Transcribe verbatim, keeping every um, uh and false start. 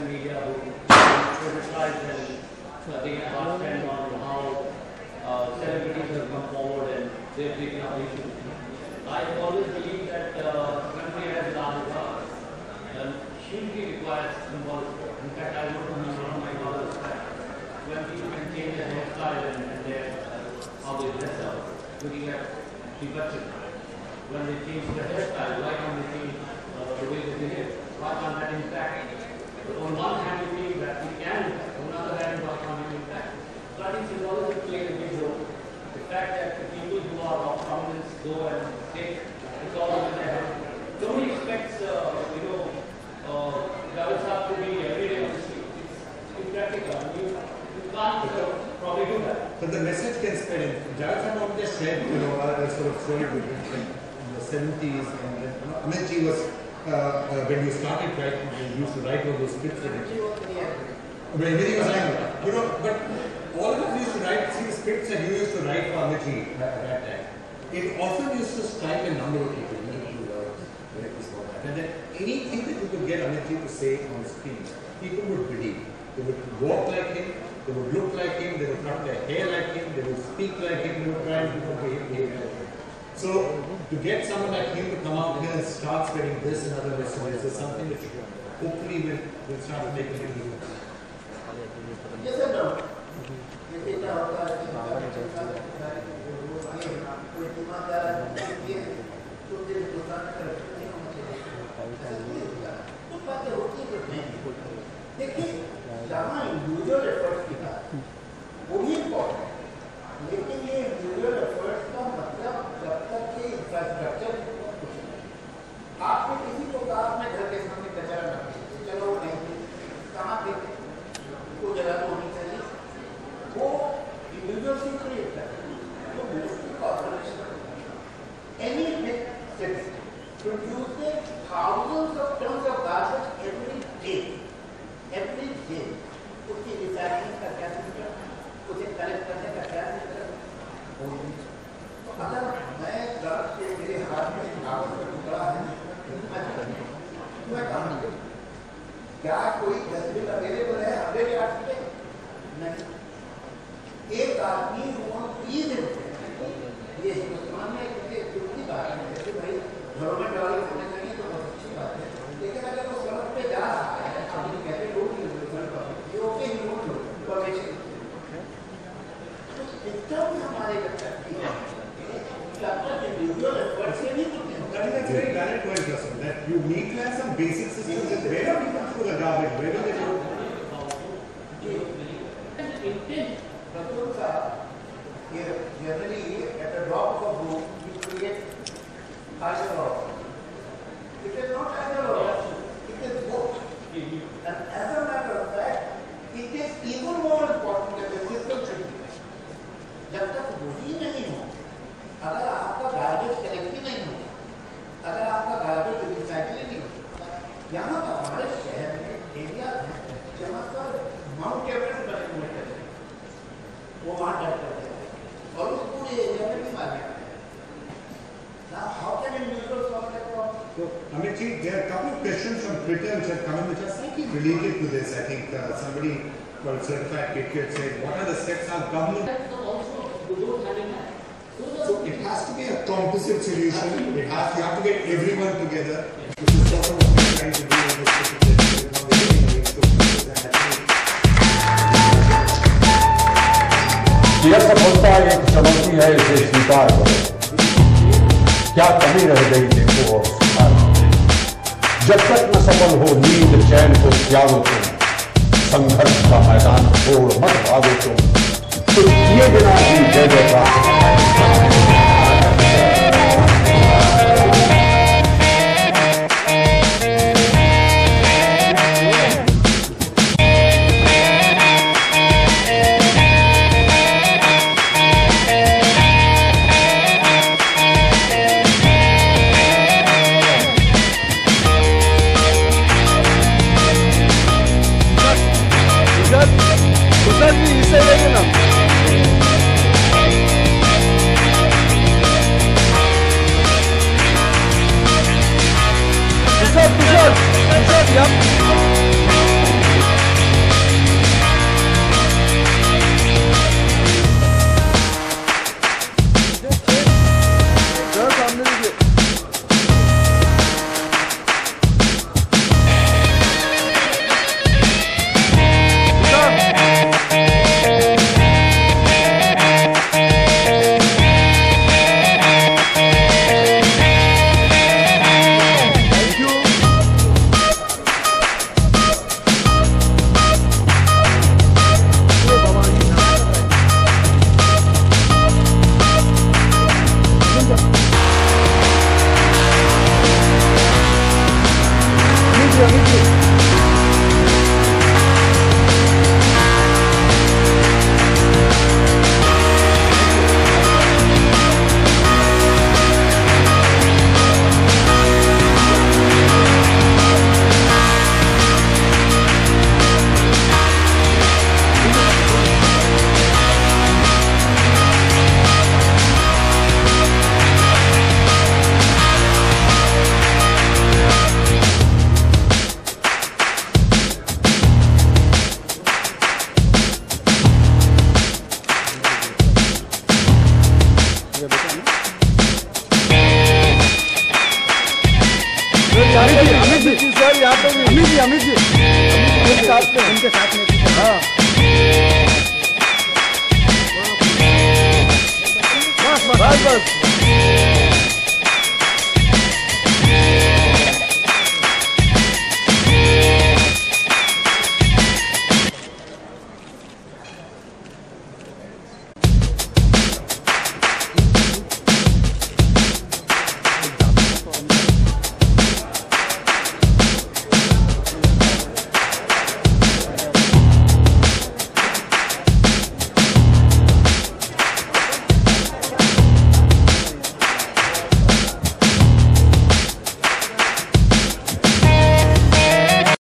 Western media who criticize and uh, they get hard stand on how uh, celebrities have come forward and they've taken up issues. I always believe that uh, country has large powers and hugely requires symbolic support. In fact, I wrote on one of my father's facts when people can change their hairstyle and, and their uh, how they dress up, looking at the budget. When they change their hairstyle, why can't they change uh, the way they behave? Why can't that impact? On one hand, we feel that we can impact. On the other hand, why can't we impact? So I think symbology plays a big role. The fact that the people who are of prominence go and take it's all over their head. Nobody expects, uh, you know, uh, Javed to be every day on the street. It's impractical. You, you can't uh, probably do that. So the message can spread. Javed always said, you know, a sort of story in the seventies, and then, you know, Amitabh was, uh, uh, when you started writing, you used to write all those scripts. But everything was like, you know, but all of us used to write three scripts and you used to write for Amitabh at that time. It often used to strike a number of people. And then anything that you could get Amitabh to say on screen, people would believe. They would walk like him, they would look like him, they would cut their hair like him, they would speak like him, they would try and behave like him. So to get someone like him to come out here and start spreading this and other messages is something which hopefully will, will start making it easier. Yes or no? देखिए जहाँ individual efforts की बात वो भी important है, लेकिन ये individual efforts का मतलब जब तक के इंफ्रास्ट्रक्चर आपने किसी को कहा अपने घर के सामने कचरा न फेंके, चलो नहीं कहाँ फेंके, वो जगह तो होनी चाहिए, वो इंडिविजुअल से क्रिएट करते हैं, तो mostly corporation any big city produces thousands of tons of garbage every day. Every day, उसकी रिसाइकलिंग का क्या सिस्टम, उसे कलेक्ट करने का क्या सिस्टम? तो अगर मैं सड़क के मेरे हाथ में कागज का टुकड़ा है, मैं कहाँ गया? क्या कोई डस्टबिन अवेलेबल है हमारे यार्ड पे? नहीं। एक आदमी वो प्लीज ये हिंदुस्तान में एक दुखी बात है कि भाई घरों में डॉलर होने चाहिए तो बहुत अच्छी बात है, लेकिन अगर वो सड़क पे जा रहा है आपने कहते लोग ये ओके ही रोड लो परमिशन तो सिस्टम हमारे लगती है डॉक्टर इंडिविजुअल एफर्ट से नहीं होते हैं. That is a very valid point, Arjun, that you need to have some basic systems. Where do people throw the garbage? Where do they go? Intent, generally at the drop of a broom you create either or. It is not either or, it is both. And as a matter of fact, it is even more important that the system should be. जब तक वही नहीं हो, अगर आपका garbage collect ही नहीं हो, अगर आपका गार्बेज रिसाइकलिंग नहीं हो, यहाँ पर हमारे शहर में एरिया है जहाँ पर माउंट एवरेस्ट बने हुए हैं, वो वहाँ डर करते हैं और उस पूरे एरिया में भी मार गया. Now, how can individuals solve that problem? So, Amitabh, there are a couple of questions from Twitter which have come in which are slightly related to this. I think uh, somebody called Certified Patriot said, what are the steps our government? So, it has to be a composite solution. It has, you have to get everyone together. This is sort of what we're trying to do in this particular. यह सफलता एक चुनौती है, इसे स्वीकार करो. क्या कमी रह गई देखो और सुधार. जब तक न सफल हो नींद चैन को त्यागो तुम, संघर्ष का मैदान छोड़ मत भागो तुम, तो किए बिना ही जय जयकार. अमित जी सर यहाँ पे भी अमित जी अमित जी उनके साथ में उनके साथ में हाँ बस बस बस